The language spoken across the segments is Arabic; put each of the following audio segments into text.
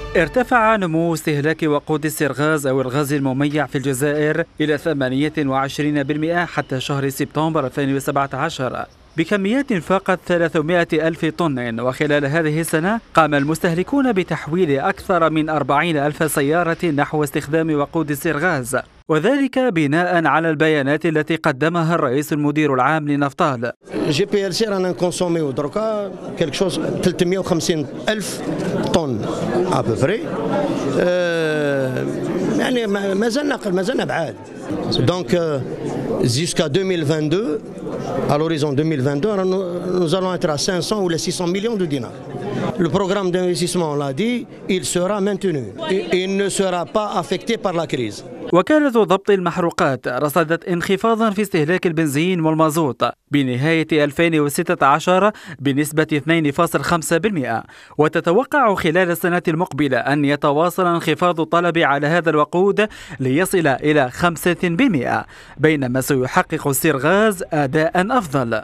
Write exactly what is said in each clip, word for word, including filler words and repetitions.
ارتفع نمو استهلاك وقود السرغاز أو الغاز المميع في الجزائر إلى ثمانية وعشرين بالمئة حتى شهر سبتمبر ألفين وسبعة عشر بكميات فاقت ثلاثمئة ألف طن. وخلال هذه السنة قام المستهلكون بتحويل أكثر من أربعين ألف سيارة نحو استخدام وقود السرغاز، وذلك بناء على البيانات التي قدمها الرئيس المدير العام لنفطال. جي بي ال سي رانا نكونسوميو دركا كلك شوز ثلاثمئة وخمسين ألف طن ابوبري، يعني مازلنا مازلنا بعاد. دونك jusqu'à deux mille vingt-deux, à l'horizon deux mille vingt-deux, nous allons être à cinq cents ou les six cents millions de dinars. Le programme d'investissement, on l'a dit, il sera maintenu. Il ne sera pas affecté par la crise. وكالة ضبط المحروقات رصدت انخفاضا في استهلاك البنزين والمازوت بنهاية ألفين وستة عشر بنسبة اثنين فاصلة خمسة بالمئة، وتتوقع خلال السنة المقبلة أن يتواصل انخفاض الطلب على هذا الوقود ليصل إلى خمسة بالمئة، بينما سيحقق السرغاز أداء أفضل.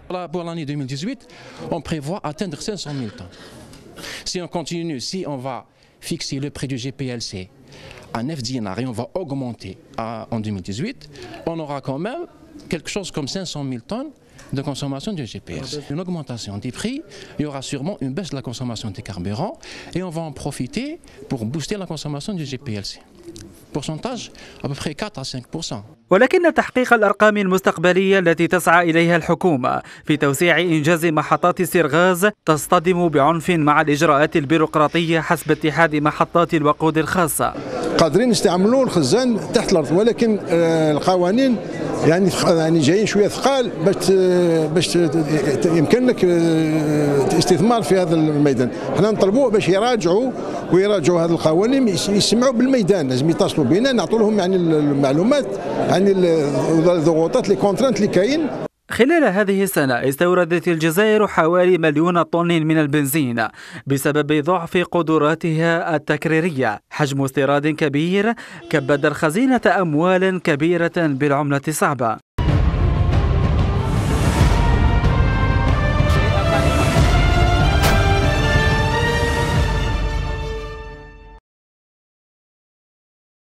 à neuf dinars et on va augmenter à, en deux mille dix-huit, on aura quand même quelque chose comme cinq cent mille tonnes de consommation de G P L C. Une augmentation des prix, il y aura sûrement une baisse de la consommation des carburants et on va en profiter pour booster la consommation du G P L C. Pourcentage à peu près quatre à cinq pour cent. ولكن تحقيق الأرقام المستقبلية التي تسعى إليها الحكومة في توسيع إنجاز محطات السرغاز تصطدم بعنف مع الإجراءات البيروقراطية حسب اتحاد محطات الوقود الخاصة. قادرين نستعملوا الخزان تحت الأرض، ولكن القوانين يعني يعني جايين شويه ثقال باش باش يمكن لك الاستثمار في هذا الميدان. حنا نطلبوا باش يراجعوا ويراجعوا هذه القوانين، يسمعوا بالميدان، لازم يتصلوا بنا نعطوا لهم يعني المعلومات عن الضغوطات لي كونترانت اللي كاين. خلال هذه السنة استوردت الجزائر حوالي مليون طن من البنزين بسبب ضعف قدراتها التكريرية. حجم استيراد كبير كبد الخزينة أموال كبيرة بالعملة الصعبة.